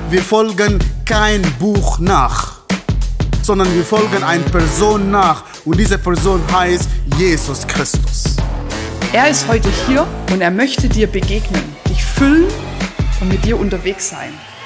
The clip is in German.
wir folgen kein Buch nach, sondern wir folgen einer Person nach. Und diese Person heißt Jesus Christus. Er ist heute hier und er möchte dir begegnen, dich füllen und mit dir unterwegs sein.